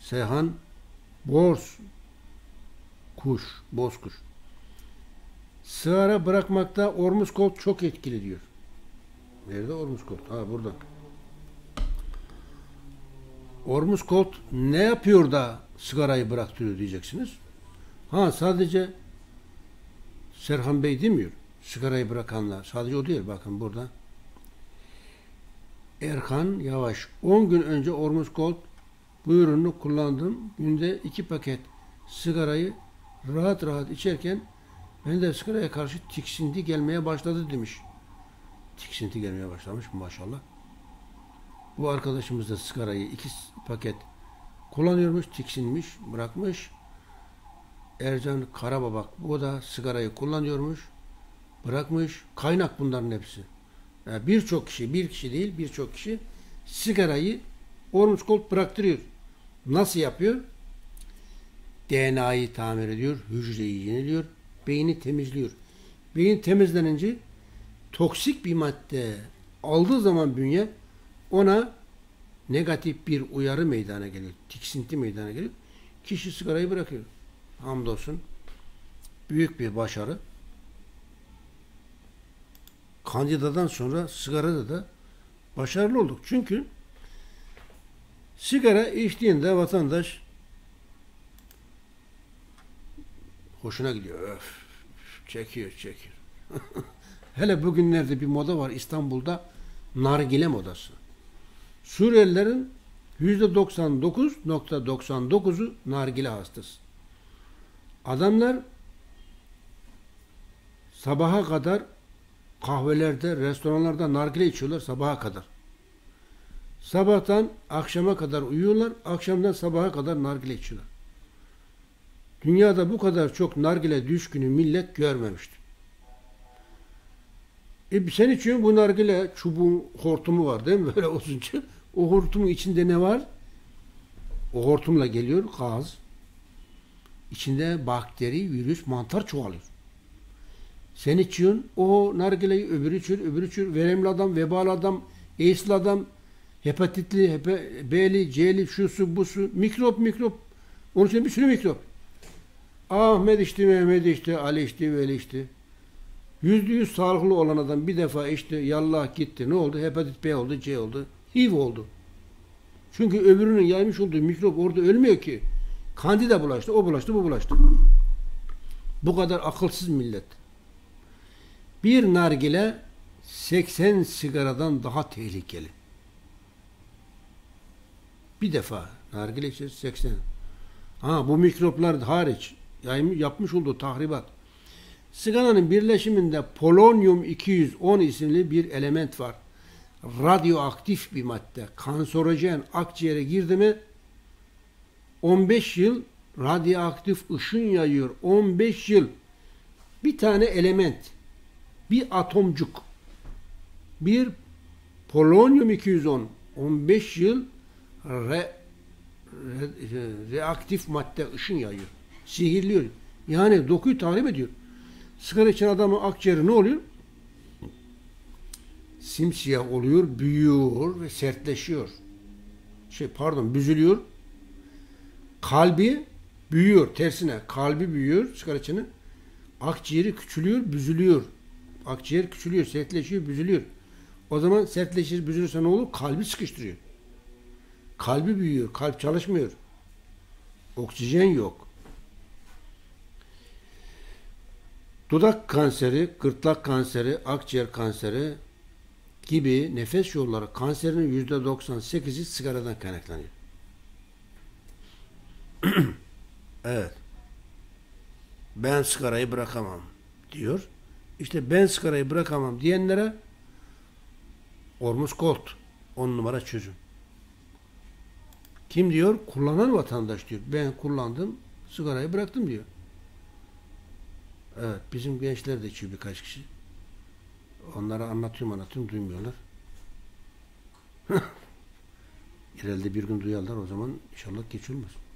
Seyhan Boz kuş, bozkuş. Sigara bırakmakta Ormuzkolt çok etkili diyor. Nerede Ormuzkolt? Ha, burada. Ormuzkolt ne yapıyor da sigarayı bıraktırıyor diyeceksiniz. Ha, sadece Serhan Bey demiyor. Sigarayı bırakanlar. Sadece o değil. Bakın burada. Erkan Yavaş. 10 gün önce Ormuzkolt bu ürünü kullandım. Günde 2 paket sigarayı rahat rahat içerken ben de sigaraya karşı tiksinti gelmeye başladı demiş. Tiksinti gelmeye başlamış maşallah. Bu arkadaşımız da sigarayı 2 paket kullanıyormuş, tiksinmiş, bırakmış. Ercan Karababak, o da sigarayı kullanıyormuş, bırakmış. Kaynak bunların hepsi. Yani birçok kişi, bir kişi değil, birçok kişi sigarayı Ormuzkolt bıraktırıyor. Nasıl yapıyor? DNA'yı tamir ediyor, hücreyi yeniliyor, beyni temizliyor. Beyin temizlenince toksik bir madde aldığı zaman bünye ona negatif bir uyarı meydana geliyor. Tiksinti meydana geliyor. Kişi sigarayı bırakıyor. Hamdolsun. Büyük bir başarı. Kandidadan sonra sigarada da başarılı olduk. Çünkü sigara içtiğinde vatandaş hoşuna gidiyor. Öf, çekiyor. Hele bugünlerde bir moda var İstanbul'da, nargile modası. Suriyelilerin %99.99'u nargile hastası. Adamlar sabaha kadar kahvelerde, restoranlarda nargile içiyorlar sabaha kadar. Sabahtan akşama kadar uyuyorlar, akşamdan sabaha kadar nargile içiyorlar. Dünyada bu kadar çok nargile düşkünü millet görmemişti. Sen içiyorsun, bu nargile çubuğun hortumu var değil mi? Böyle uzunca. O hortumun içinde ne var? O hortumla geliyor gaz. İçinde bakteri, virüs, mantar çoğalıyor. Sen içiyorsun, o nargileyi öbürü içiyor. Veremli adam, vebalı adam, AIDS'li adam, hepatitli, B'li, C'li, şusu, busu, mikrop. Onun için bir sürü mikrop. Ahmet içti, Mehmet içti, Ali içti, Veli içti. %100 sağlıklı olan adam bir defa içti, yallah gitti. Ne oldu? Hepatit B oldu, C oldu, HIV oldu. Çünkü öbürünün yaymış olduğu mikrop orada ölmüyor ki. Kandida bulaştı, o bulaştı, bu bulaştı. Bu kadar akılsız millet. Bir nargile 80 sigaradan daha tehlikeli. Bir defa nargile içer 80. Ha, bu mikroplar hariç yapmış olduğu tahribat. Sigaranın birleşiminde polonyum 210 isimli bir element var. Radyoaktif bir madde. Kanserojen, akciğere girdi mi 15 yıl radyoaktif ışın yayıyor. 15 yıl. Bir tane element, bir atomcuk, bir polonyum 210 15 yıl reaktif madde ışın yayıyor. Sihirliyor. Yani dokuyu tahrip ediyor. Sigara içen adamın akciğeri ne oluyor? Simsiyah oluyor, büyüyor ve sertleşiyor. Büzülüyor. Kalbi büyüyor, tersine. Kalbi büyüyor, sigara içenin. Akciğeri küçülüyor, büzülüyor. Akciğer küçülüyor, sertleşiyor, büzülüyor. O zaman sertleşir, büzülürse ne olur? Kalbi sıkıştırıyor. Kalbi büyüyor, kalp çalışmıyor. Oksijen yok. Dudak kanseri, gırtlak kanseri, akciğer kanseri gibi nefes yolları kanserinin %98'i sigaradan kaynaklanıyor. Evet. Ben sigarayı bırakamam diyor. İşte ben sigarayı bırakamam diyenlere Ormuzkolt 10 numara çözüm. Kim diyor? Kullanan vatandaş diyor. Ben kullandım, sigarayı bıraktım diyor. Evet, bizim gençler de içiyor birkaç kişi. Onlara anlatıyorum, duymuyorlar. Herhalde bir gün duyarlar, o zaman inşallah geç olmaz.